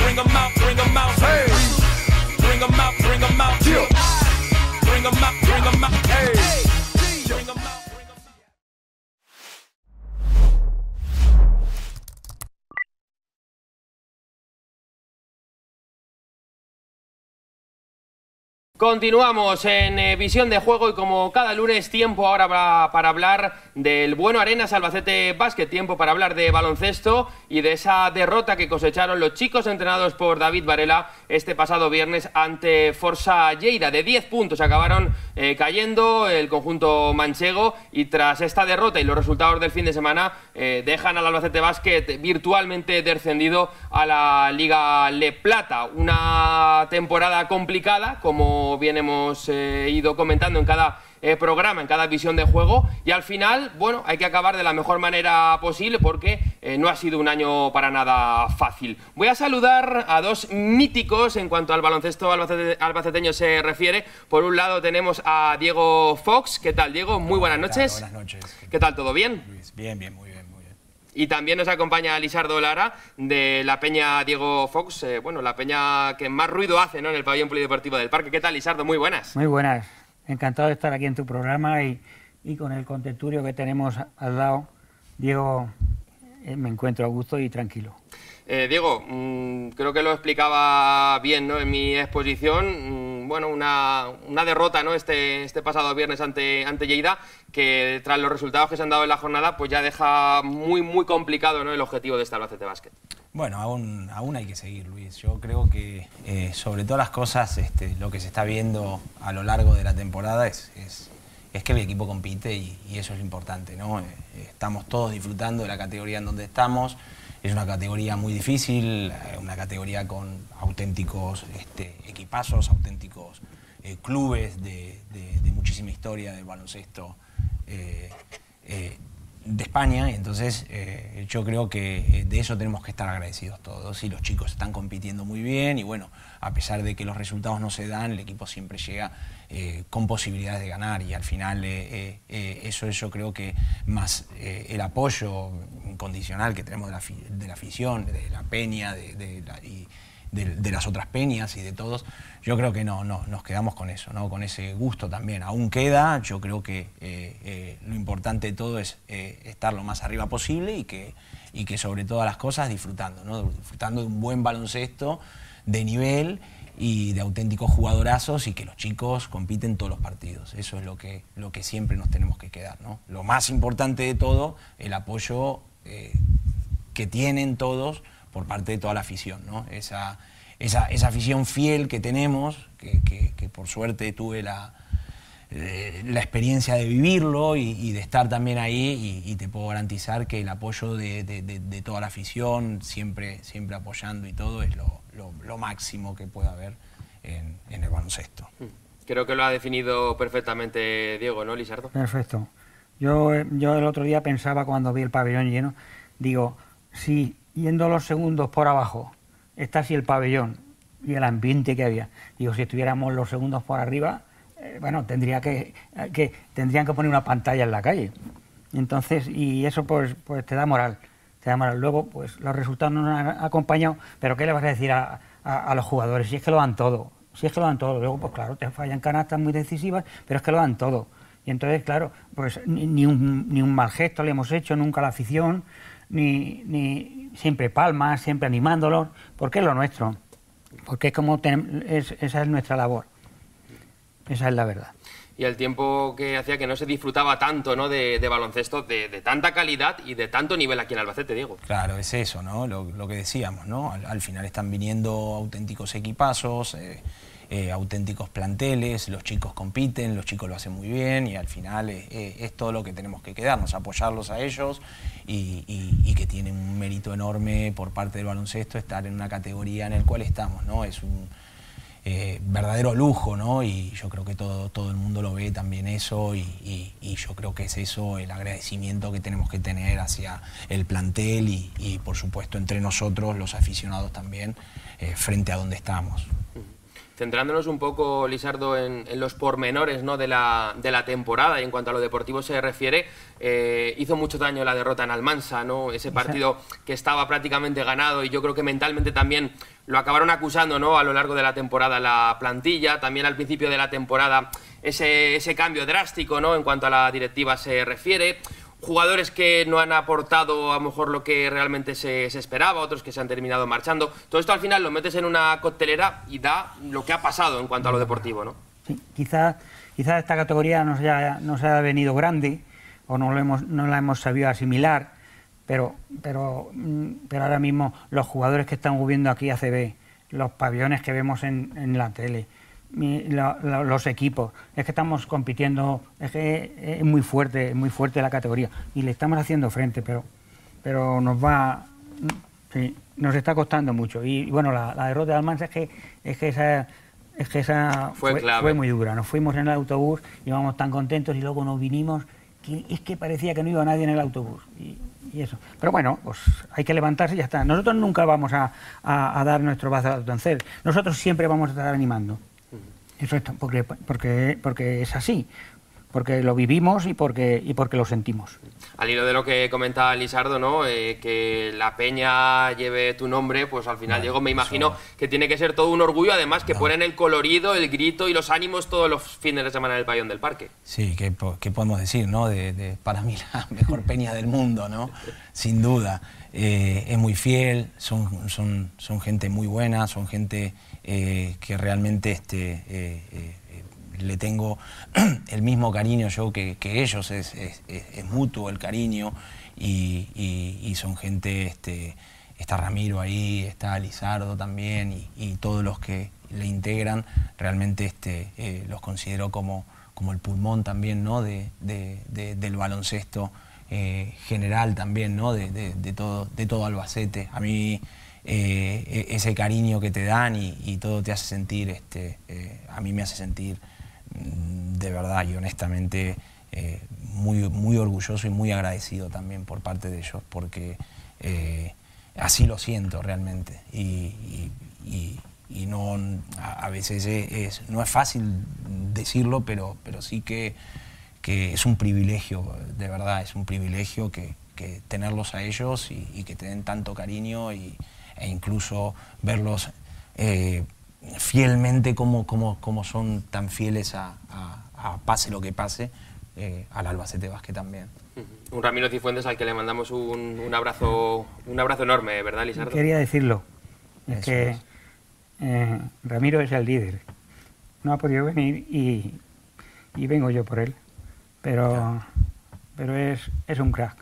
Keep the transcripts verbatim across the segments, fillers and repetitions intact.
bring 'em out, bring 'em out, hey. Bring 'em out, bring 'em out, yeah. Bring 'em out, bring 'em out, hey. Bring 'em out. Continuamos en eh, Visión de Juego y como cada lunes tiempo ahora para, para hablar del Bueno Arenas Albacete Basket, tiempo para hablar de baloncesto y de esa derrota que cosecharon los chicos entrenados por David Varela este pasado viernes ante Força Lleida. De diez puntos acabaron eh, cayendo el conjunto manchego y tras esta derrota y los resultados del fin de semana eh, dejan al Albacete Basket virtualmente descendido a la Liga Le Plata. Una temporada complicada, como bien hemos eh, ido comentando en cada eh, programa, en cada visión de juego, y al final, bueno, hay que acabar de la mejor manera posible porque eh, no ha sido un año para nada fácil. Voy a saludar a dos míticos en cuanto al baloncesto albacete, albaceteño se refiere. Por un lado tenemos a Diego Fox. ¿Qué tal, Diego? Muy buenas noches. Buenas noches. ¿Qué tal? ¿Todo bien? Luis, bien, bien, muy bien, muy bien. Y también nos acompaña Lisardo Lara, de la peña Diego Fox, eh, bueno, la peña que más ruido hace, ¿no?, en el pabellón polideportivo del Parque. ¿Qué tal, Lisardo? Muy buenas. Muy buenas. Encantado de estar aquí en tu programa y, y con el contertulio que tenemos al lado. Diego, eh, me encuentro a gusto y tranquilo. Eh, Diego, mmm, creo que lo explicaba bien, ¿no?, en mi exposición. Mmm, bueno, una, una derrota, ¿no?, este, este pasado viernes ante, ante Lleida, que tras los resultados que se han dado en la jornada, pues ya deja muy, muy complicado, ¿no?, el objetivo de este Albacete Basket. Bueno, aún, aún hay que seguir, Luis. Yo creo que eh, sobre todas las cosas, este, lo que se está viendo a lo largo de la temporada es, es, es que el equipo compite y, y eso es lo importante, ¿no? Eh, estamos todos disfrutando de la categoría en donde estamos. Es una categoría muy difícil, una categoría con auténticos este, equipazos, auténticos eh, clubes de, de, de muchísima historia del baloncesto eh, eh, de España, y entonces eh, yo creo que de eso tenemos que estar agradecidos todos, y los chicos están compitiendo muy bien y bueno, a pesar de que los resultados no se dan, el equipo siempre llega eh, con posibilidades de ganar, y al final eh, eh, eso es, yo creo que más eh, el apoyo incondicional que tenemos de la, de la afición, de la peña de, de la, y de, de las otras peñas y de todos, yo creo que no, no, nos quedamos con eso, ¿no?, con ese gusto también. Aún queda, yo creo que eh, eh, lo importante de todo es eh, estar lo más arriba posible y que, y que sobre todas las cosas disfrutando, ¿no?, disfrutando de un buen baloncesto de nivel y de auténticos jugadorazos, y que los chicos compiten todos los partidos. Eso es lo que, lo que siempre nos tenemos que quedar, ¿no? Lo más importante de todo, el apoyo eh, que tienen todos por parte de toda la afición, ¿no? Esa, esa, esa afición fiel que tenemos, que, que, que por suerte tuve la, eh, la experiencia de vivirlo y, y de estar también ahí, y, y te puedo garantizar que el apoyo de, de, de, de toda la afición, siempre, siempre apoyando y todo, es lo, lo, lo máximo que puede haber en, en el baloncesto. Creo que lo ha definido perfectamente Diego, ¿no, Lisardo? Perfecto. Yo, yo el otro día pensaba, cuando vi el pabellón lleno, digo, si yendo los segundos por abajo está así el pabellón y el ambiente que había, digo, si estuviéramos los segundos por arriba, eh, bueno, tendría que, que tendrían que poner una pantalla en la calle. Entonces, y eso pues, pues te da moral, te da moral. Luego, pues los resultados no nos han acompañado, pero ¿qué le vas a decir a, a, a los jugadores? Si es que lo dan todo, si es que lo dan todo. Luego, pues claro, te fallan canastas muy decisivas, pero es que lo dan todo. Y entonces, claro, pues ni, ni, un, ni un mal gesto le hemos hecho nunca a la afición, ni, ni siempre palmas, siempre animándolos, porque es lo nuestro, porque es como ten, es, esa es nuestra labor, esa es la verdad. Y el tiempo que hacía que no se disfrutaba tanto, ¿no?, de, de baloncesto, de, de tanta calidad y de tanto nivel aquí en Albacete, Diego. Claro, es eso, ¿no?, lo, lo que decíamos, ¿no? Al, al final están viniendo auténticos equipazos, eh, eh, auténticos planteles, los chicos compiten, los chicos lo hacen muy bien, y al final eh, eh, es todo lo que tenemos que quedarnos, apoyarlos a ellos, y, y, y que tienen un mérito enorme por parte del baloncesto estar en una categoría en la cual estamos, ¿no? Es un eh, verdadero lujo, ¿no? Y yo creo que todo, todo el mundo lo ve también eso, y, y, y yo creo que es eso el agradecimiento que tenemos que tener hacia el plantel y, y por supuesto entre nosotros, los aficionados también, eh, frente a donde estamos. centrándonos un poco, Lisardo, en, en los pormenores, ¿no?, de la, de la temporada, y en cuanto a lo deportivo se refiere, eh, hizo mucho daño la derrota en Almansa, ¿no? Ese partido que estaba prácticamente ganado, y yo creo que mentalmente también lo acabaron acusando, ¿no?, a lo largo de la temporada la plantilla. También al principio de la temporada ese, ese cambio drástico, ¿no?, en cuanto a la directiva se refiere. Jugadores que no han aportado a lo mejor lo que realmente se, se esperaba, otros que se han terminado marchando. Todo esto al final lo metes en una coctelera y da lo que ha pasado en cuanto a lo deportivo, ¿no? Sí, quizás quizá esta categoría nos haya, nos haya venido grande o no, lo hemos, no la hemos sabido asimilar, pero, pero, pero ahora mismo los jugadores que están viviendo aquí A C B, los pabellones que vemos en, en la tele, Mi, lo, lo, los equipos, es que estamos compitiendo, es que es muy fuerte, muy fuerte la categoría y le estamos haciendo frente, pero pero nos va, sí, nos está costando mucho. Y, y bueno, la, la derrota de Almansa es que es que esa es que esa fue, fue, fue muy dura. Nos fuimos en el autobús, íbamos tan contentos y luego nos vinimos, que es que parecía que no iba nadie en el autobús. Y, y eso. Pero bueno, pues hay que levantarse y ya está. Nosotros nunca vamos a, a, a dar nuestro brazo a torcer. Nosotros siempre vamos a estar animando. Eso es porque, porque, porque es así, porque lo vivimos y porque, y porque lo sentimos. Al hilo de lo que comentaba Lisardo, ¿no?, eh, que la peña lleve tu nombre, pues al final, Diego, me imagino eso, que tiene que ser todo un orgullo, además que no. ponen el colorido, el grito y los ánimos todos los fines de semana en el pabellón del Parque. Sí, ¿qué, qué podemos decir, no? De, de, para mí la mejor peña del mundo, ¿no? Sin duda. Eh, es muy fiel, son, son, son gente muy buena, son gente eh, que realmente este, eh, eh, le tengo el mismo cariño yo que, que ellos, es, es, es mutuo el cariño, y, y, y son gente, este, está Ramiro ahí, está Lisardo también, y, y todos los que le integran, realmente este, eh, los considero como, como el pulmón también, ¿no?, de, de, de, del baloncesto eh, general también, ¿no?, de, de, de, todo, de todo Albacete. A mí eh, ese cariño que te dan y, y todo te hace sentir, este, eh, a mí me hace sentir de verdad y honestamente eh, muy, muy orgulloso y muy agradecido también por parte de ellos, porque eh, así lo siento realmente, y, y, y, y no, a, a veces es, es, no es fácil decirlo, pero, pero sí que, que es un privilegio, de verdad, es un privilegio que, que tenerlos a ellos y, y que te den tanto cariño, y, e incluso verlos eh, fielmente como, como, como son tan fieles a, a, a pase lo que pase, eh, al Albacete Basket también. Uh-huh. Un Ramiro Cifuentes al que le mandamos un, un abrazo un abrazo enorme, ¿verdad, Lisardo? Quería decirlo, es Eso que es. Eh, Ramiro es el líder, no ha podido venir y, y vengo yo por él, pero, claro. pero es, es un crack.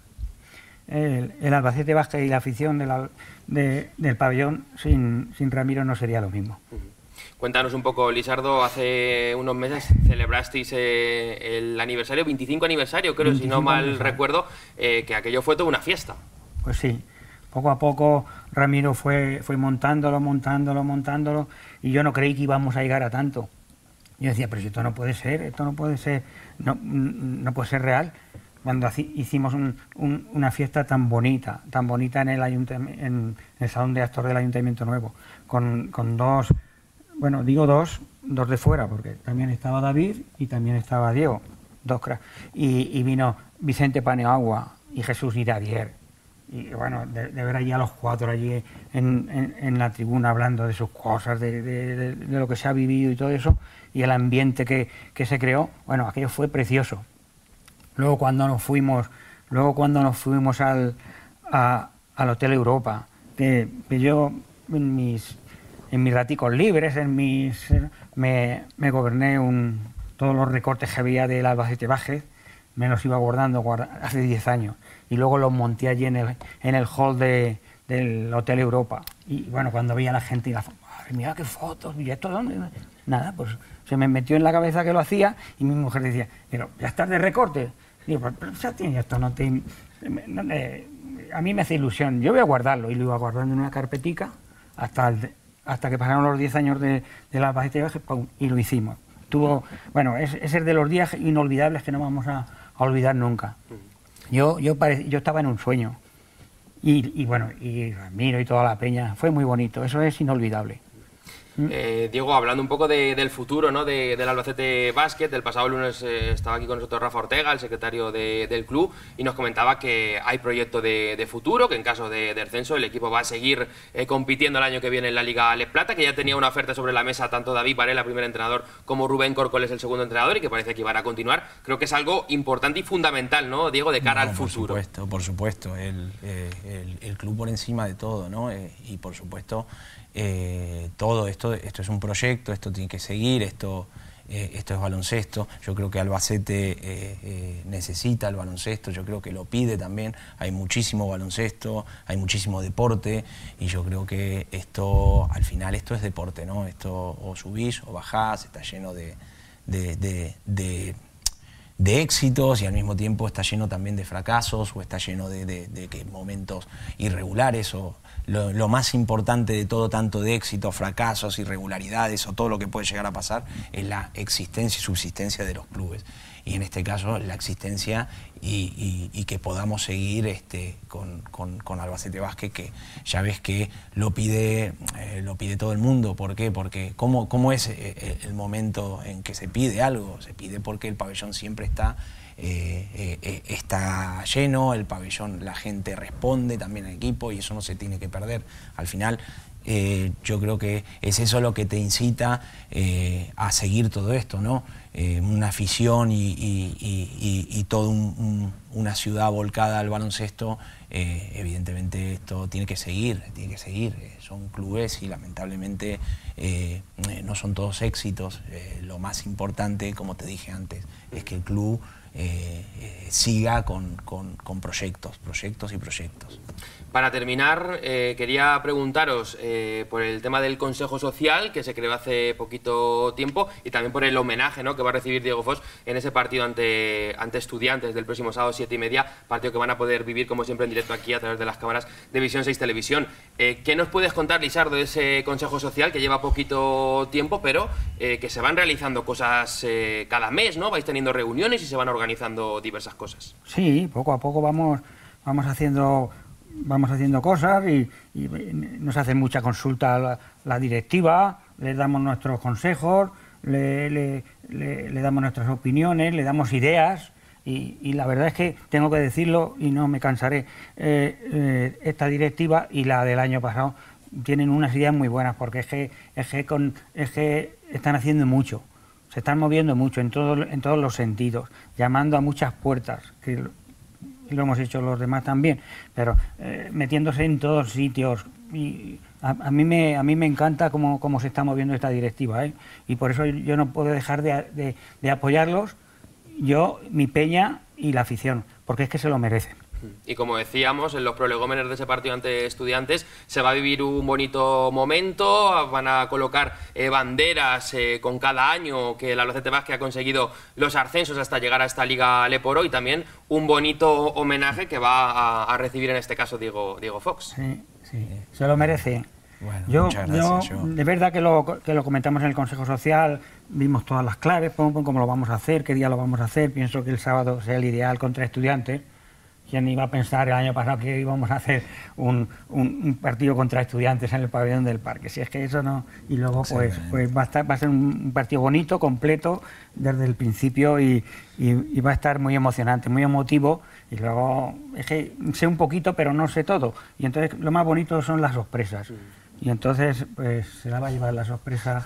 El, el Albacete Basket y la afición de la, de, del pabellón sin, sin Ramiro no sería lo mismo. Uh-huh. Cuéntanos un poco, Lisardo, hace unos meses celebrasteis eh, el aniversario, veinticinco aniversario, creo, si no mal recuerdo, eh, que aquello fue toda una fiesta. Pues sí, poco a poco Ramiro fue, fue montándolo, montándolo, montándolo, y yo no creí que íbamos a llegar a tanto. Yo decía, pero si esto no puede ser, esto no puede ser, no, no puede ser real. Cuando hicimos un, un, una fiesta tan bonita, tan bonita en el, ayuntamiento, en el Salón de Actos del Ayuntamiento Nuevo, con, con dos, bueno, digo dos, dos de fuera, porque también estaba David y también estaba Diego, dos cracks, y, y vino Vicente Paneagua y Jesús Iradier, y bueno, de, de ver allí a los cuatro allí en, en, en la tribuna hablando de sus cosas, de, de, de, de lo que se ha vivido y todo eso, y el ambiente que, que se creó, bueno, aquello fue precioso. Luego cuando nos fuimos, luego cuando nos fuimos al, a, al Hotel Europa, que, que yo en mis, en mis raticos libres, en mis, me, me goberné un, todos los recortes que había del Albacete Basket, me los iba guardando guarda, hace diez años, y luego los monté allí en el, en el hall de, del Hotel Europa. Y bueno, cuando veía a la gente, y la, mira qué fotos, ¿y esto dónde? Nada, pues se me metió en la cabeza que lo hacía, y mi mujer decía, pero ya estás de recorte. Digo, pero ya tiene esto, no te, no, eh, a mí me hace ilusión, yo voy a guardarlo, y lo iba guardando en una carpetica hasta, el, hasta que pasaron los diez años de, de la Albacete Basket, y lo hicimos. Tuvo, bueno, es, es el de los días inolvidables que no vamos a, a olvidar nunca. Yo, yo, pare, yo estaba en un sueño, y, y bueno, y Ramiro y toda la peña, fue muy bonito, eso es inolvidable. Eh, Diego, hablando un poco de, del futuro, ¿no? de, del Albacete Basket, el pasado lunes eh, estaba aquí con nosotros Rafa Ortega, el secretario de, del club, y nos comentaba que hay proyecto de, de futuro, que en caso de, de ascenso el equipo va a seguir eh, compitiendo el año que viene en la Liga Les Plata, que ya tenía una oferta sobre la mesa tanto David Varela, primer entrenador, como Rubén Corcoles, el segundo entrenador, y que parece que van a continuar. Creo que es algo importante y fundamental, ¿no, Diego, de cara no, al futuro? Por supuesto, por supuesto, el, eh, el, el club por encima de todo, ¿no? Eh, y por supuesto, eh, todo esto, esto es un proyecto, esto tiene que seguir, esto, eh, esto es baloncesto. Yo creo que Albacete eh, eh, necesita el baloncesto, yo creo que lo pide también. Hay muchísimo baloncesto, hay muchísimo deporte, y yo creo que esto, al final, esto es deporte, ¿no? Esto o subís o bajás, está lleno de, de, de, de de éxitos, y al mismo tiempo está lleno también de fracasos, o está lleno de, de, de que momentos irregulares, o lo, lo más importante de todo, tanto de éxitos, fracasos, irregularidades, o todo lo que puede llegar a pasar, es la existencia y subsistencia de los clubes. Y en este caso la existencia y, y, y que podamos seguir este, con, con, con Albacete Basket, que ya ves que lo pide, eh, lo pide todo el mundo. ¿Por qué? Porque ¿cómo, cómo es el momento en que se pide algo? Se pide porque el pabellón siempre está, eh, eh, está lleno, el pabellón, la gente responde también al equipo, y eso no se tiene que perder. Al final, Eh, yo creo que es eso lo que te incita eh, a seguir todo esto, ¿no? Eh, una afición y, y, y, y toda un, un, una ciudad volcada al baloncesto, eh, evidentemente esto tiene que seguir, tiene que seguir. Eh, son clubes y lamentablemente eh, no son todos éxitos. Eh, lo más importante, como te dije antes, es que el club eh, eh, siga con, con, con proyectos, proyectos y proyectos. Para terminar, eh, quería preguntaros eh, por el tema del Consejo Social, que se creó hace poquito tiempo, y también por el homenaje, ¿no?, que va a recibir Diego Fos en ese partido ante, ante Estudiantes del próximo sábado, siete y media, partido que van a poder vivir, como siempre, en directo aquí a través de las cámaras de Visión seis Televisión. Eh, ¿Qué nos puedes contar, Lisardo, de ese Consejo Social, que lleva poquito tiempo, pero eh, que se van realizando cosas eh, cada mes, ¿no? Vais teniendo reuniones y se van organizando diversas cosas. Sí, poco a poco vamos, vamos haciendo... vamos haciendo cosas y, y nos hacen mucha consulta a la, la directiva, les damos nuestros consejos, le, le, le, le damos nuestras opiniones, le damos ideas, y, y la verdad es que tengo que decirlo y no me cansaré, eh, eh, esta directiva y la del año pasado tienen unas ideas muy buenas, porque es que, es que, con, es que están haciendo mucho, se están moviendo mucho en, todo, en todos los sentidos, llamando a muchas puertas, que y lo hemos hecho los demás también, pero eh, metiéndose en todos sitios. Y a, a mí me a mí me encanta cómo, cómo se está moviendo esta directiva, ¿eh? Y por eso yo no puedo dejar de, de, de apoyarlos, yo, mi peña y la afición, porque es que se lo merecen. Y como decíamos, en los prolegómenes de ese partido ante Estudiantes se va a vivir un bonito momento, van a colocar eh, banderas eh, con cada año que el Albacete Basket ha conseguido los ascensos hasta llegar a esta Liga Leporo, y también un bonito homenaje que va a, a recibir en este caso Diego, Diego Fox. Sí, sí, se lo merece. Bueno, yo, muchas gracias, yo, yo. de verdad que lo, que lo comentamos en el Consejo Social, vimos todas las claves, pum, pum, cómo lo vamos a hacer, qué día lo vamos a hacer. Pienso que el sábado sea el ideal contra Estudiantes. ¿Quién iba a pensar el año pasado que íbamos a hacer un, un, un partido contra Estudiantes en el pabellón del Parque? Si es que eso no... Y luego pues, pues va, a estar, va a ser un partido bonito, completo, desde el principio, y, y, y va a estar muy emocionante, muy emotivo. Y luego es que sé un poquito, pero no sé todo. Y entonces lo más bonito son las sorpresas. Y entonces pues se la va a llevar la sorpresa,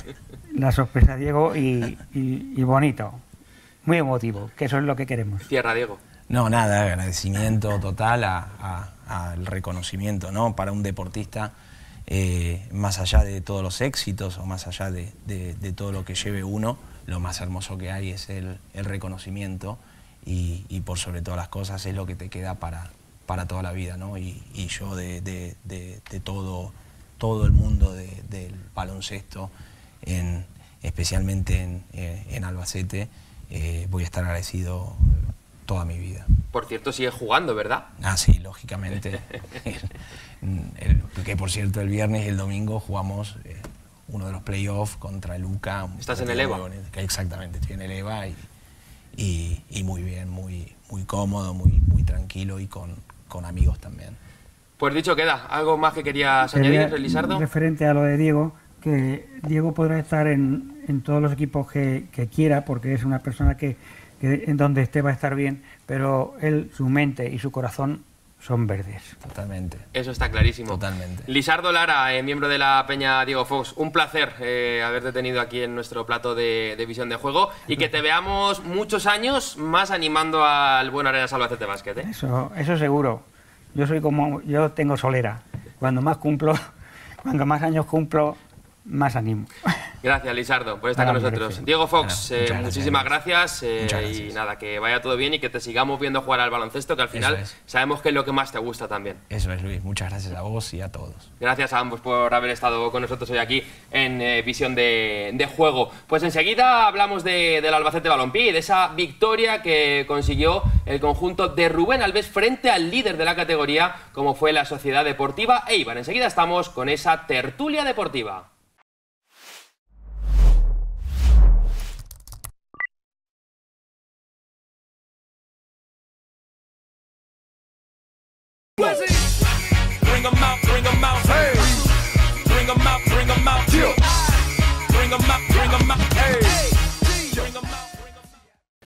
la sorpresa Diego, y, y, y bonito, muy emotivo, que eso es lo que queremos. Tierra, Diego. No, nada, agradecimiento total a, a, al reconocimiento, ¿no? Para un deportista, eh, más allá de todos los éxitos o más allá de, de, de todo lo que lleve uno, lo más hermoso que hay es el, el reconocimiento, y, y por sobre todas las cosas es lo que te queda para, para toda la vida, ¿no? Y, y yo de, de, de, de todo, todo el mundo de, del baloncesto, en, especialmente en, en Albacete, eh, voy a estar agradecido toda mi vida. Por cierto, sigue jugando, ¿verdad? Ah, sí, lógicamente. el, el, que por cierto, el viernes y el domingo jugamos eh, uno de los playoffs contra el U C A. ¿Estás en el EVA? Exactamente, estoy en el EVA y, y, y muy bien, muy, muy cómodo, muy, muy tranquilo, y con, con amigos también. Pues dicho queda, ¿algo más que querías añadir, Lisardo? Referente a lo de Diego, que Diego podrá estar en, en todos los equipos que, que quiera, porque es una persona que, que en donde esté va a estar bien, pero él, su mente y su corazón son verdes. Totalmente. Eso está clarísimo. Totalmente. Lisardo Lara, eh, miembro de la Peña Diego Fox, un placer eh, haberte tenido aquí en nuestro plato de, de Visión de Juego y que te veamos muchos años más animando al buen Arenas Albacete Basket. ¿eh? Eso, eso seguro. Yo soy como, yo tengo solera. Cuando más cumplo, cuando más años cumplo, más animo. Gracias, Lisardo, por estar Nada, con nosotros. merece. Diego Fox, Bueno, eh, muchas muchísimas gracias. gracias, eh, Muchas y gracias. nada, que vaya todo bien y que te sigamos viendo jugar al baloncesto, que al final Eso es. sabemos que es lo que más te gusta también. Eso es, Luis. Muchas gracias a vos y a todos. Gracias a ambos por haber estado con nosotros hoy aquí en eh, Visión de, de Juego. Pues enseguida hablamos de, del Albacete Balompié y de esa victoria que consiguió el conjunto de Rubén Albés frente al líder de la categoría, como fue la Sociedad Deportiva Eibar. Enseguida estamos con esa tertulia deportiva.